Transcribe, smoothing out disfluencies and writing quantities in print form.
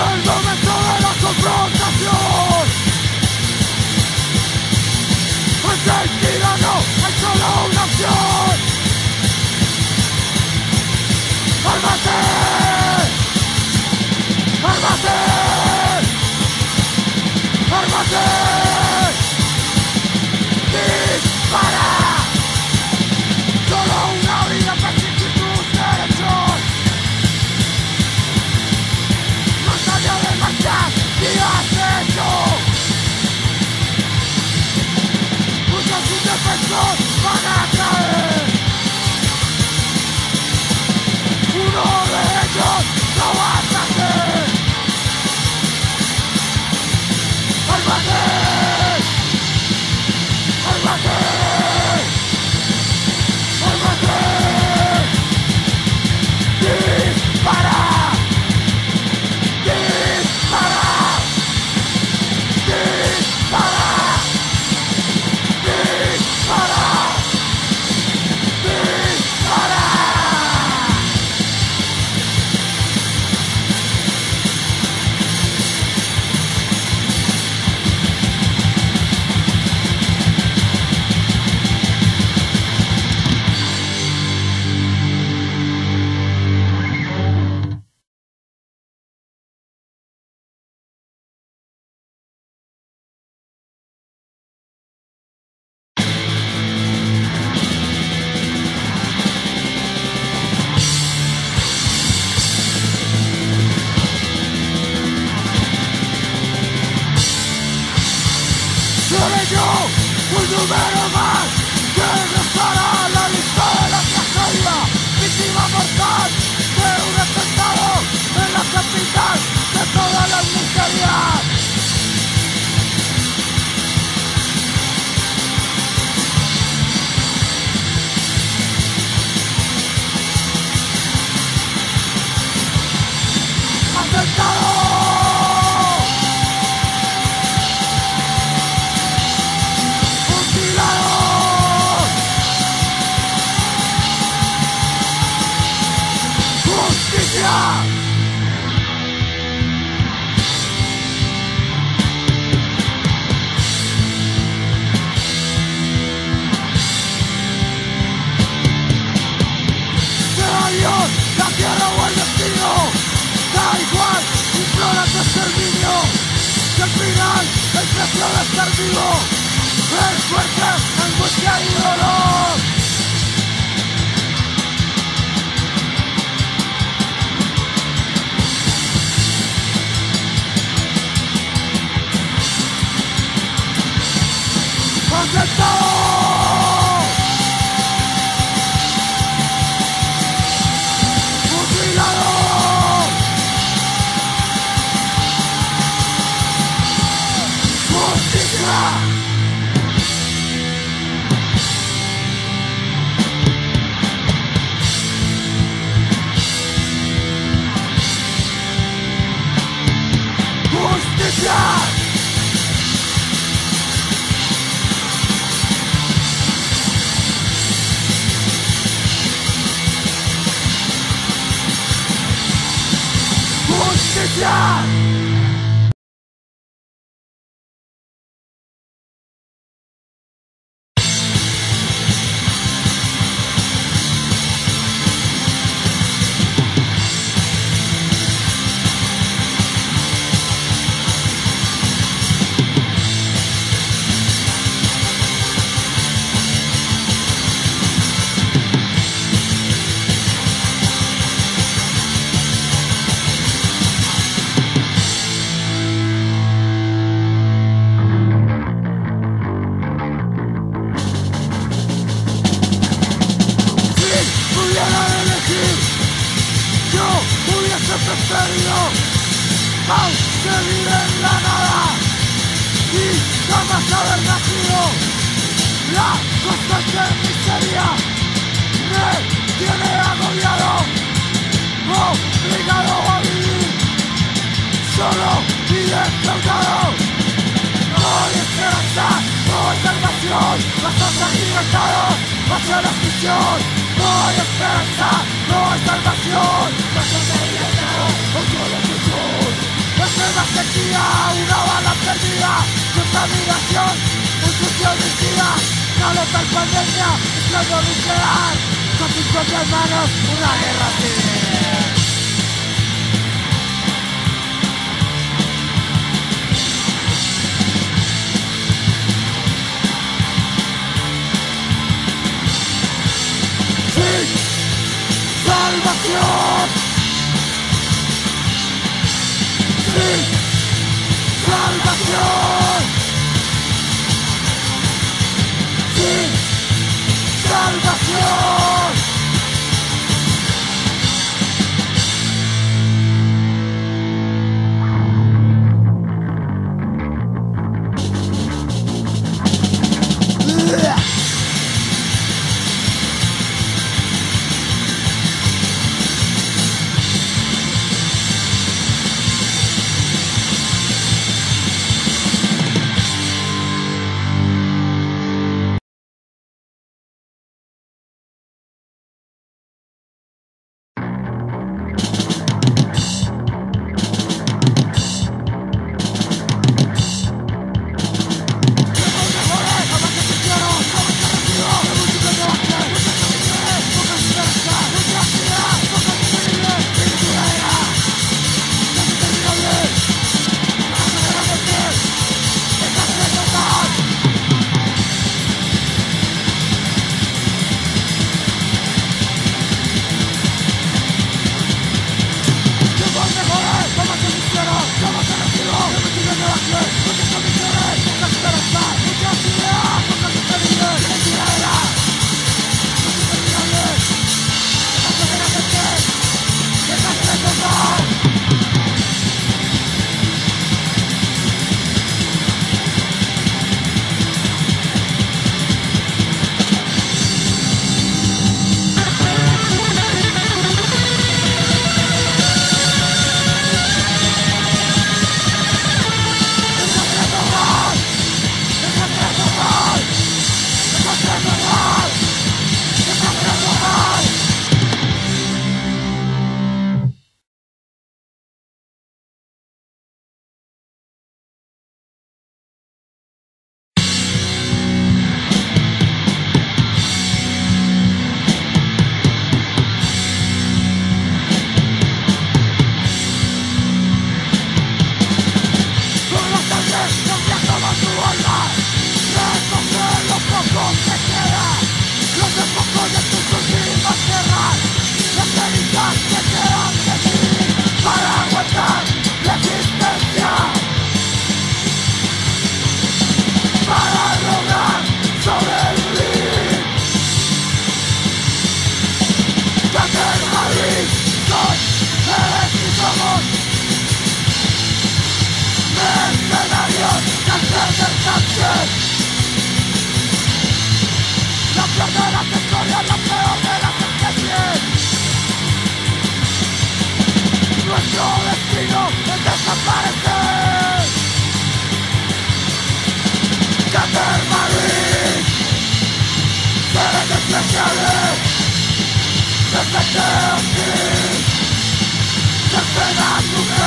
el momento de la confrontación. Ante el tirano hay solo una opción. ¡Ármate! ¡Ármate! ¡Ármate! ¡Dispara! Solo una vida para exigir tus derechos. Más allá de marchar, ¿qué has hecho? Muchos indefensos van a caer. Uno de ellos no vas a ser. ¡Ármate! ¡Ármate! ¡Ármate! ¡Dispara! ¡Dispara! ¡Dispara! ¡Dispara! ¡Dispara! Seré yo un número más que regresará a la lista de la tragedia. Víctima mortal de un atentado en la capital de todas las miserias. ¡Atentado! La tierra o el destino, da igual, implora tu exterminio. Que al final el precio de estar vivo es fuerte, angustia y dolor. ¡Atentado! ¡Justicia! ¡Justicia! Preferido aunque vivir en la nada y jamás haber nacido. La constante miseria me tiene agobiado, obligado a vivir solo y defraudado. No hay esperanza, no hay salvación, pasos agigantado, paso a la prisión. No hay esperanza, no hay salvación, pasos agigantado, paso a la prisión. sequía, una bala perdida, contaminación, un sucio homicida, una letal pandemia, extraño nuclear, con tus propias manos, una guerra civil. Salvación, sí, salvación, sí, salvación. Desde que aquí, desde la